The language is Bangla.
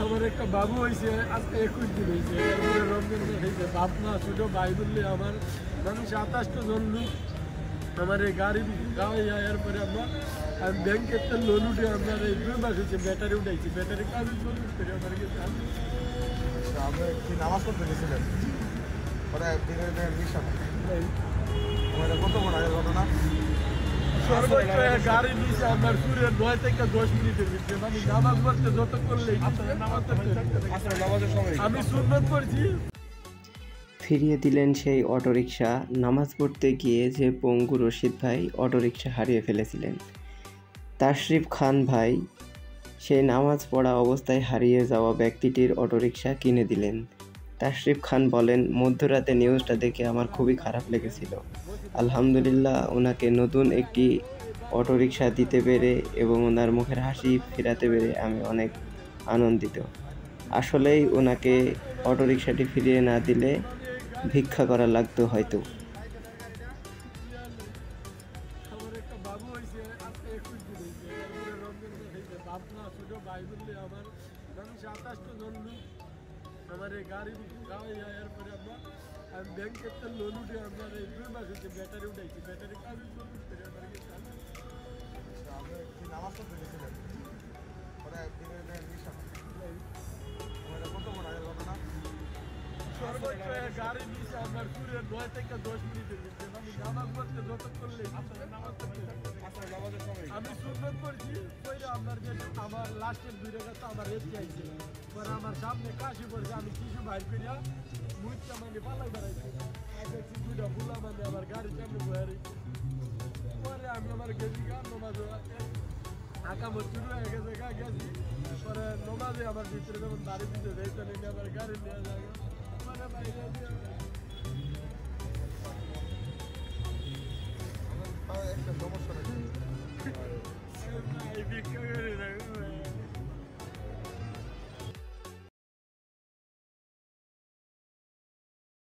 আমার একটা বাবু হয়েছে আজকে 21 দিন হয়েছে, এরপরে রমজান হয়েছে। বাপ মা ছোটো ভাই বললে আমার মানুষ 28টা জন লোক আমার এই গাড়ি খাওয়াইয়া, এরপরে আমি ব্যাংকের তো লোন উঠে আপনার এই 2 মাস হয়েছে ব্যাটারি উঠাইছি, ব্যাটারি কাজ করে আমার কাছে। আপনি কি নামাজ পড়তে গেছিলেন? কত বড় ঘটনা? সর্বোচ্চ গাড়ি নিচে আমার সূর্যের 9 থেকে 10 মিনিটের ভিতরে, মানে নামাজ পড়তে যত করলে আমি সুন্নত পড়ছি। ফিরিয়ে দিলেন সেই অটোরিকশা। নামাজ পড়তে গিয়ে যে পঙ্গু রশিদ ভাই অটোরিকশা হারিয়ে ফেলেছিলেন, তাশরিফ খান ভাই সেই নামাজ পড়া অবস্থায় হারিয়ে যাওয়া ব্যক্তিটির অটোরিকশা কিনে দিলেন। তাশরিফ খান বলেন, মধ্যরাতে নিউজটা দেখে আমার খুবই খারাপ লেগেছিল। আলহামদুলিল্লাহ, ওনাকে নতুন একটি অটোরিকশা দিতে পেরে এবং ওনার মুখের হাসি ফেরাতে পেরে আমি অনেক আনন্দিত। আসলেই ওনাকে অটোরিকশাটি ফিরিয়ে না দিলে ভিক্ষা করা লাগতো হয়তো। আমার একটা বাবু হয়েছে আজকে 21 দিন হয়েছে, এরপরে রমজান হয়েছে। বাপ মা ছোটো ভাই বললে আমার মানুষ 28টা জন লোক আমার এই গাড়ি খাওয়াইয়া, এরপরে আমি ব্যাংকের তো লোন উঠে আপনার এই 2 মাস হয়েছে ব্যাটারি উঠাইছি, ব্যাটারি কাজ করে আমার কাছে। আপনি কি নামাজ পড়তে গেছিলেন? কত বড় ঘটনা? সর্বোচ্চ গাড়ি নিচে আমার সূর্যের 9 থেকে 10 মিনিটের ভিতরে, মানে নামাজ পড়তে যত করলে আমি সুন্নত করছি। আপনার যে আমার লাস্টের 2 রেখা তো আমার রেস্ট চাইছে, পরে আমার সামনে কাশি পড়ছে, আমি কিছু বাইর করিয়া মুখটা মানে পালাই বেড়াইছি, দেখছি 2টা ফুলা মানে আমার গাড়ির সামনে বয়ে রয়েছে। পরে আমি আমার গেছি গা নমাজ আঁকামত শুরু হয়ে গেছে, গেছি পরে নমাজে আমার ভিতরে যখন বাড়ি দিতে যাই তো নিয়ে আমার গাড়ি নিয়ে যায় মানে বাইরে একটা সমস্যা ভিক্ষা করে